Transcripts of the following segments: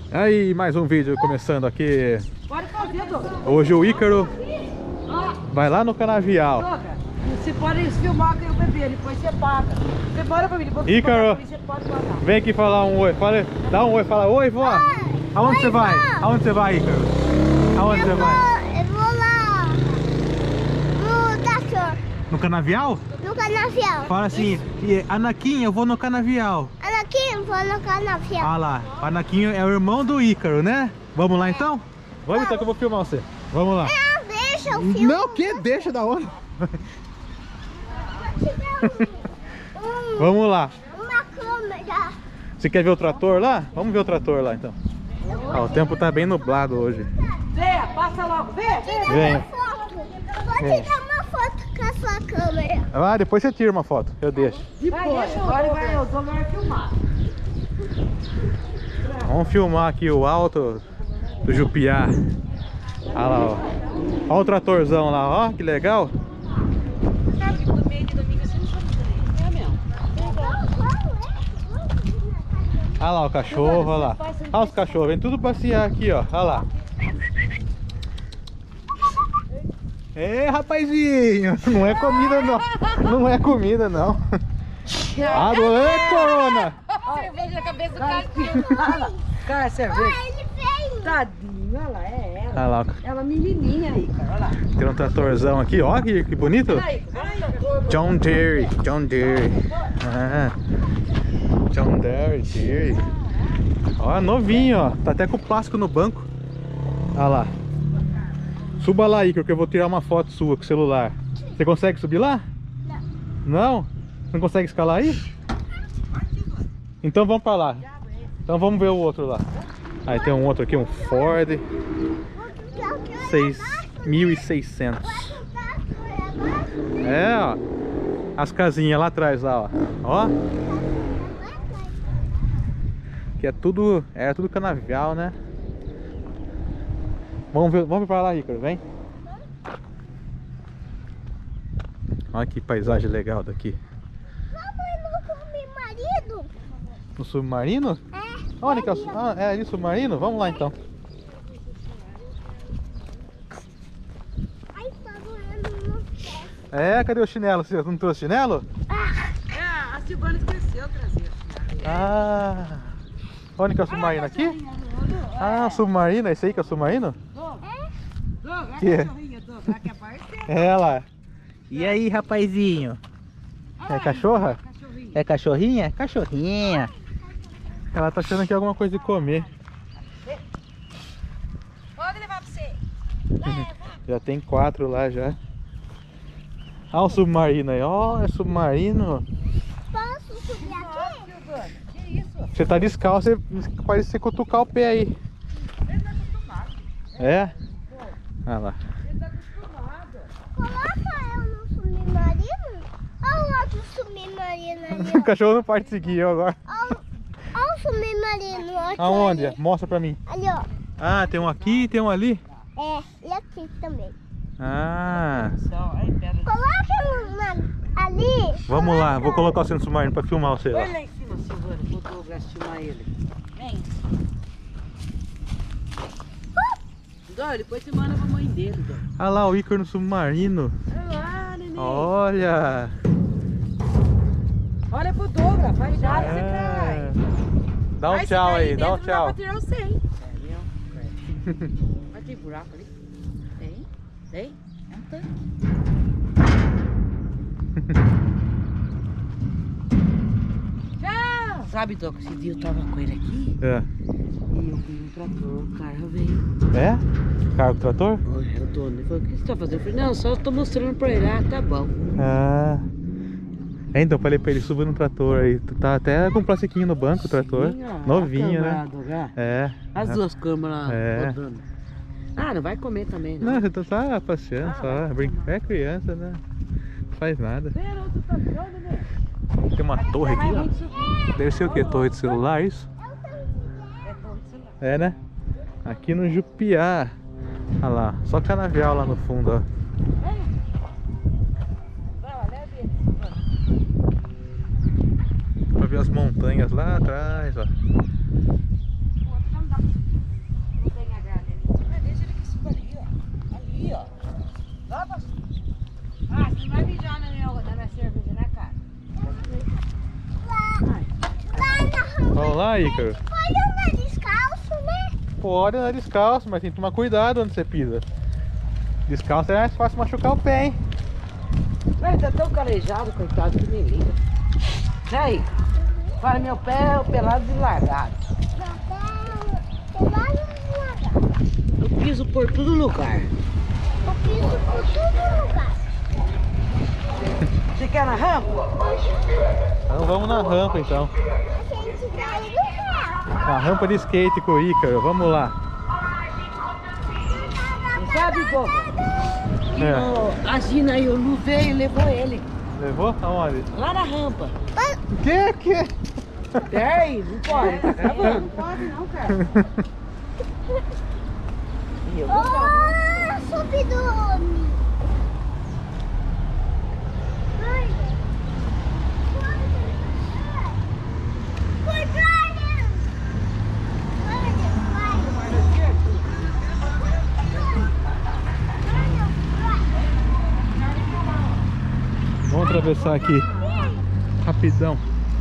Aí, mais um vídeo começando aqui. Pode fazer, Douglas. Hoje o Ícaro vai lá no canavial. Douglas, você pode filmar com o bebê, depois você paga. Você bora pra mim, depois você Ícaro, paga, você pode pagar. vem aqui falar um oi. Fala, dá um oi, fala oi, vó. Aonde você vai? Aonde você vai, Ícaro? Aonde você vai? Eu vou lá no trator, No canavial? no canavial. Fala assim, Anakin, eu vou no canavial. Aqui eu vou no canavial. Ah lá, o Anakin é o irmão do Ícaro, né? Vamos lá então? Vamos então que eu vou filmar você. Vamos lá. Não, deixa o filme. Não, que? Deixa da onda. Vamos lá. Uma câmera. Você quer ver o trator lá? Vamos ver o trator lá então. Ó, o tempo tá bem nublado hoje. Zé, passa logo, vem. Vem. Uma foto. Vou tirar uma foto com a sua câmera. Ah, depois você tira uma foto, eu deixo. Depois, agora o Douglas vai filmar. Vamos filmar aqui o alto do Jupiá. Olha lá, ó. Olha o tratorzão lá, ó, que legal. Olha lá o cachorro, olha lá. Olha os cachorros, vem tudo passear aqui, ó. Olha lá. Rapazinho, não é comida não. Não é comida não. Ah, corona! Cerveja na cabeça do cara. Cara, cerveja. Ele veio. Tadinho, olha lá, é ela. Olha lá, Ela menininha aí, cara, olha lá. tem um tratorzão aqui, ó, que bonito. Aí, John Deere, John Deere. Ah, John Deere. Ó, novinho, ó. Tá até com plástico no banco. Olha lá. Suba lá, Ícaro, que eu vou tirar uma foto sua com o celular. Você consegue subir lá? Não. Não consegue escalar aí? Então vamos pra lá. Então vamos ver o outro lá. Aí tem um outro aqui, um Ford 6600. É, ó. As casinhas lá atrás, lá, ó. Ó. Que é tudo canavial, né? Vamos pra lá, Ícaro, vem. Olha que paisagem legal daqui. Vamos no submarino? No submarino? É. Onde que é é ali o submarino? Vamos lá então. Ai, tá doendo no pé. Cadê o chinelo? Você não trouxe chinelo? É, a Silvana esqueceu trazer. Ah, onde que é o submarino? Aqui? Ah, submarino, esse aí que é o submarino? Douglas, Que? a cachorrinha, Douglas, ela quer aparecer. Ela. E aí, rapazinho? É cachorra? Cachorrinha. É cachorrinha? Cachorrinha. Ela tá achando que é alguma coisa de comer. Pode levar pra você. Já tem 4 lá já. Olha o submarino aí. Ó, é submarino. Posso subir aqui? Que isso? Você tá descalço, pode se cutucar o pé aí. Ele tá acostumado. É? Olha lá. Ele tá acostumado. Coloca eu no submarino. Olha o outro submarino ali. O cachorro não pode seguir eu agora. Olha o submarino. Aqui, Aonde? Ali. Mostra pra mim. Ali, ó. Ah, tem um aqui e tem um ali. É, e aqui também. Ah, Aí, pera. Coloca uma ali. vamos lá. Vou colocar você no submarino pra filmar você lá. Põe lá em cima, Silvana, pro Douglas filmar ele. Vem. Douglas, depois você manda pra mãe dele, Douglas. Olha lá o Ícaro no submarino. Olha lá, neném. Olha. Olha pro Douglas, vai já, você É. cai. Dá um Vai, tchau você cai aí, dá um dentro, não tchau. dá pra tirar o 100. Mas tem buraco ali? Tem? Tem? Não tem. Tchau! Sabe, Douglas, esse dia eu tava com ele aqui É? e eu vi um trator, o cara veio. Carro do trator? Olha, o dono, ele falou, o que você tá fazendo? Eu falei, não, só tô mostrando pra ele. Ah, tá bom. Ah. Então falei pra ele, suba no trator aí. Tá até com um plastiquinho no banco o trator. Sim, ó, Novinho, a câmera, né? Douglas. É. As duas câmeras É. rodando. Ah, não vai comer também, não. Não, você tá passeando só. É criança, né? Não faz nada. Pera, outro tá tirando, né? Tem uma torre aqui, ó. Deve ser o que? Torre de celular, isso? É, né? Aqui no Jupiá. Olha lá, só canavial lá no fundo, ó. Pra ver as montanhas lá atrás, ó. Ícaro? Pode andar descalço, né? Pode andar descalço, mas tem que tomar cuidado onde você pisa. Descalço é mais fácil machucar o pé, hein? Ele tá tão calejado, coitado, que nem liga. E aí? Para meu pé é o pelado e largado. Eu piso por todo lugar. Eu piso por todo lugar. Você quer na rampa? Então vamos na rampa então. A gente caiu do carro. Na rampa de skate com o Ícaro, vamos lá. Você sabe, Douglas? Que É. a Gina e o Lu veio e levou ele. Levou? Aonde? Lá na rampa. Que? Peraí, não pode, tá gravando. Não pode não, cara. E eu vou gravar. Subi do homem. Vamos atravessar aqui rapidão.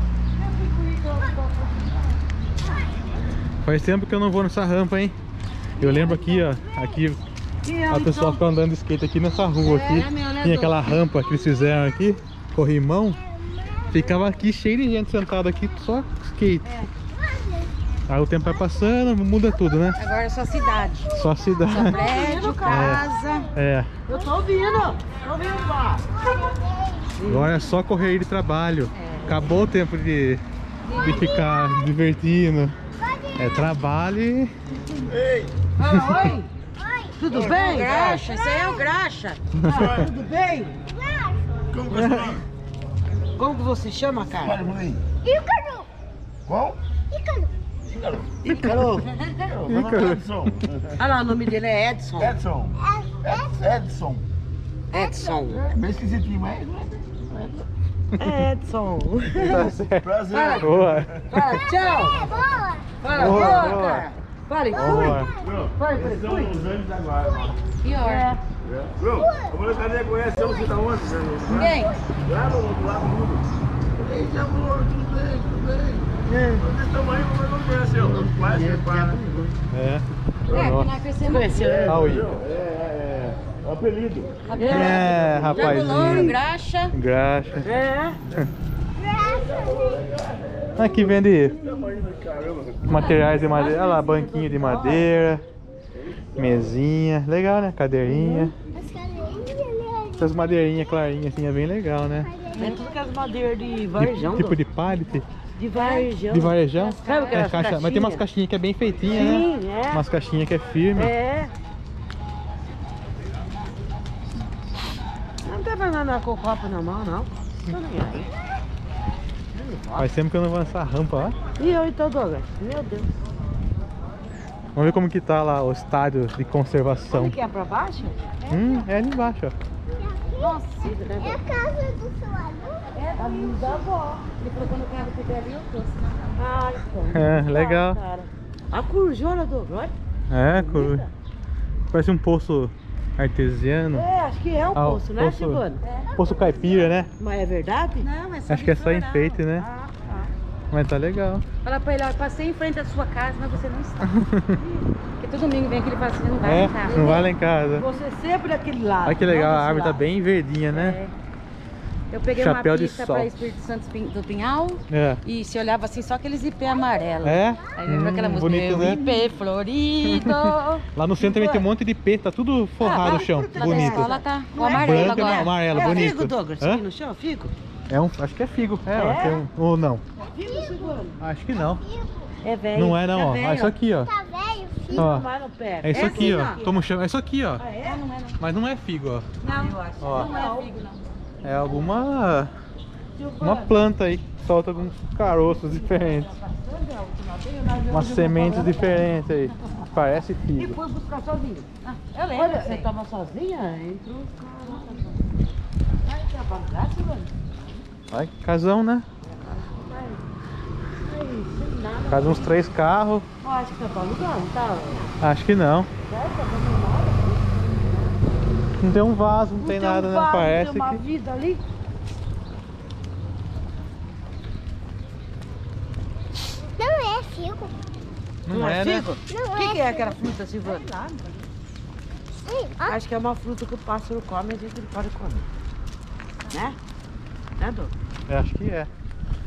Faz tempo que eu não vou nessa rampa, hein? Eu lembro aqui, ó, aqui a pessoa ficava andando de skate aqui nessa rua aqui. Tinha aquela rampa que eles fizeram aqui, corrimão. Ficava aqui cheio de gente sentada aqui, só skate. Aí o tempo vai passando, muda tudo, né? Agora é só cidade. Só cidade. Só prédio, casa. É. Eu tô ouvindo. Tô ouvindo, pá. Agora é só correr de trabalho. Acabou o tempo de ficar divertindo. É trabalho e... Fala, oi. Tudo bem? Graxa, esse aí é o graxa. Tudo bem? Como que você chama? Como que você chama, cara? Fala, mãe. Ícaro. Qual? Ícaro. Ícaro. Ícaro. Edson. Ah lá, o nome dele é Edson. Edson. Edson. Edson. É bem esquisitinho, mas... Edson. Tá certo. Prazer. Boa. Fala, tchau. É boa. Fala, Boa, boa, boa. cara. Fala, Boa. fui. Fala, Esses são fui. os anos da guarda. Pior. Viu? A molecada conhece você da onde? Quem? Lá no outro lado do mundo. Ei, amor, tudo bem, tudo bem. Vocês estão aí, mas não conheceu. Quase que para. É. É, Nossa. que nós conhecemos. Conheceu, né? Ah, o Ícaro. É o apelido. É, Louro, rapazinho. graxa. Graxa. É. Aqui vende materiais de madeira. Olha lá, banquinho de madeira. Mesinha. Legal, né? Cadeirinha. As carinhas, Essas madeirinhas clarinhas assim é bem legal, né? É tudo que as madeiras de varejão. Tipo de pallet. de varejão. De varejão? Sabe É, aquelas caixa, mas tem umas caixinhas? caixinhas que é bem feitinha, Sim, né? é. Umas caixinhas que é firme. É. Não deve andar com o copo na mão, não. Tô nem aí. Faz tempo que eu não vou nessa rampa, ó. E eu então, Douglas? Meu Deus. Vamos ver como que tá lá o estádio de conservação. Como que é pra baixo? É ali embaixo, ó. Nossa, né? É a casa do seu aluno? É a minha da avó. Ele colocou no carro que ali, eu trouxe. Ah, então. É, legal. Cara. A curjona do Douglas. É, parece um poço artesiano. É, acho que é um Ah, o poço, né, poço- Silvano? Poço caipira, né? Mas é verdade? Não, é só Acho que é só enfeite, né? Ah, tá. Mas tá legal. Fala pra ele, ó, eu passei em frente à sua casa, mas você não está. Porque todo domingo vem aquele fala assim, não vai É, em casa. não vai lá em casa. Você sempre daquele lado. Olha que legal, não a desse árvore tá lado. bem verdinha, né? É. Eu peguei Chapéu uma de pista sol. pra Espírito Santo do Pinhal É. e se olhava assim, só aqueles ipê amarelos. É? Aí lembra aquela música, bonito, meu né? ipê florido. Lá no centro também tem um monte de pé, tá tudo forrado o chão, Lá da bonito. escola tá o amarelo Branco e agora. amarelo, É bonito. figo, Douglas? Hã? Aqui no chão, figo? É um, acho que é figo. É, ó, É? tem um, ou não. Figo, Silvano? Acho que não. É velho. Não é não, Tá ó. velho. É isso aqui, ó. Tá velho, filho? Ó, Vai no pé. é isso aqui, assim, ó. Como chama? É isso aqui, ó. Ah, é? Não é não. Mas não é figo, ó. Não, Ó. não é figo não. É alguma uma planta aí. Solta alguns caroços diferentes. Umas sementes diferentes aí. Parece E figo. foi buscar sozinho. Ah, eu lembro, Olha, sei. eu tava sozinha, entrou os caras. Vai trabalhar, Silvano? Ai, casão, né? Ai, sem nada. Casa uns 3 carros. Eu acho que tá pra alugar, não tá? Acho que não. Vai, tá fazendo nada. Não tem um vaso, não tem Não nada, um né? vaso, Parece tem uma que. vida ali. Não é figo. Não é, né? figo? Não O que, é que é aquela fruta, Silvana? Sim, ó. Acho que é uma fruta que o pássaro come e a gente não pode comer. Né? Né, Dô? Eu acho que é.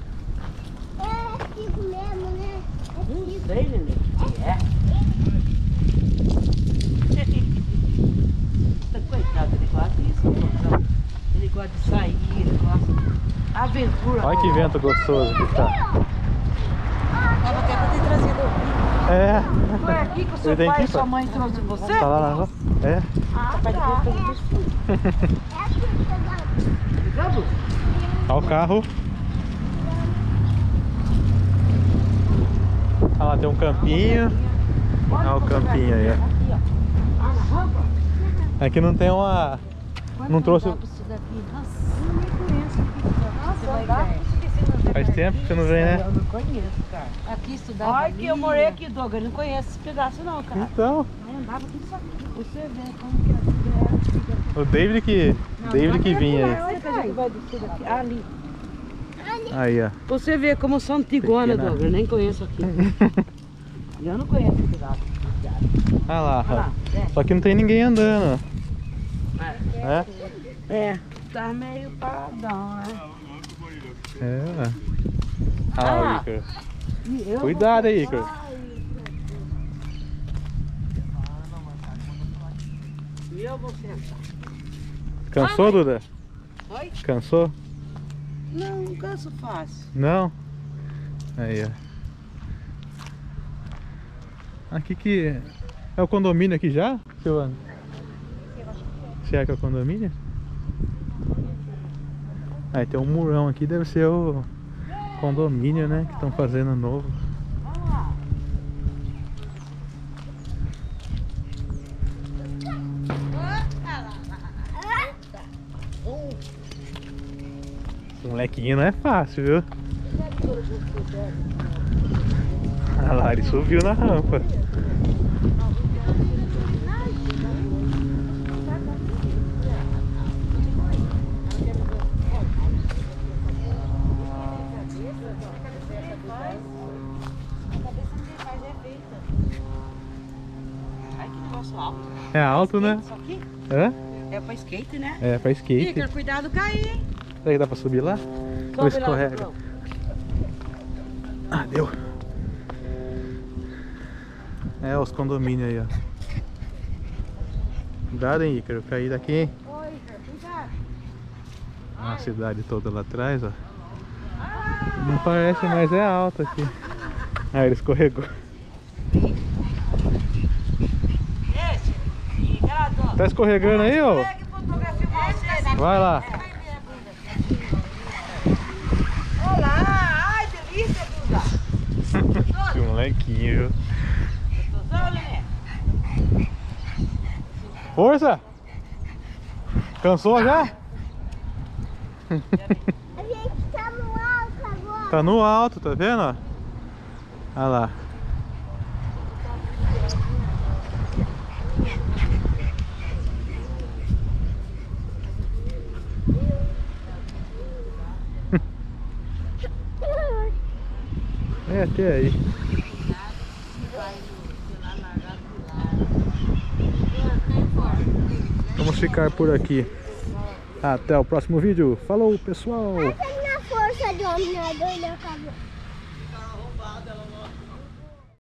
É figo mesmo, né? Não sei, Nenê. É. Coitado, ele gosta disso, moção. Ele gosta de sair, ele gosta de aventura. Olha que vento gostoso que tá. Tava até pra ter trazido. É. Foi aqui que o seu Ele tem pai que e ir, sua pai? mãe trouxe você? Tá lá na rua? É. Papai de Deus fez isso tudo. É a fruta da... Ligado? Olha o carro. Olha lá, tem um campinho. Olha o campinho aí, ó. Aqui, ó. Ah, na rampa? Aqui não tem uma... Não trouxe... Isso daqui. Nossa, eu nem conheço aqui. Nossa, vai dar. Faz tempo que você não vem, né? Eu não conheço, cara. Aqui estudava. Olha que eu ali. morei aqui, Douglas. Eu não conheço esse pedaço não, cara. Então, Aí andava tudo isso aqui. Você vê como que a vida era. o David que vinha aí. Onde que a gente vai descer daqui? Ali. Aí, ó. Você vê como são antigona, Pequena. Douglas. Eu nem conheço aqui. Eu não conheço esse pedaço. Olha lá, Olha lá, ó. desce. Só que não tem ninguém andando, né? É, tá meio paradão, né? É, ó. Olha lá o Ah. Ícaro. E eu Cuidado aí, Ícaro. E eu vou sentar. Cansou, Duda? Oi? Cansou? Não, não canso fácil. Não? Aí, ó. Aqui que... É o condomínio aqui já, Silvana? Se é que é o condomínio? Aí tem um murão aqui, deve ser o condomínio, né? Que estão fazendo novo. Esse molequinho não é fácil, viu? Olha lá, ele subiu na rampa. Ai, que negócio alto. É alto, né? Isso aqui Hã? é pra skate, né? É, pra skate. Ícaro, cuidado cair, hein? Será que dá pra subir lá? Ou Sobe lá, escorrega? João. Ah, deu. É, os condomínios aí, ó. Cuidado, hein, Ícaro. Cair daqui, hein? Oi, Ícaro, cuidado. A cidade toda lá atrás, ó. Não parece, mas é alto aqui. Ah, ele escorregou. Esse, ligado, ó. Tá escorregando aí, ó? Pega fotografia pra você, né? Vai lá. Olha lá, ai, delícia, Duda. Que molequinho, viu? Gostosão, né? Força! Cansou já? A gente tá no alto agora. Tá no alto, tá vendo? Ó? Olha lá. É até aí. Vamos ficar por aqui. Até o próximo vídeo. Falou, pessoal! Essa é a minha força de dominador na cabeça.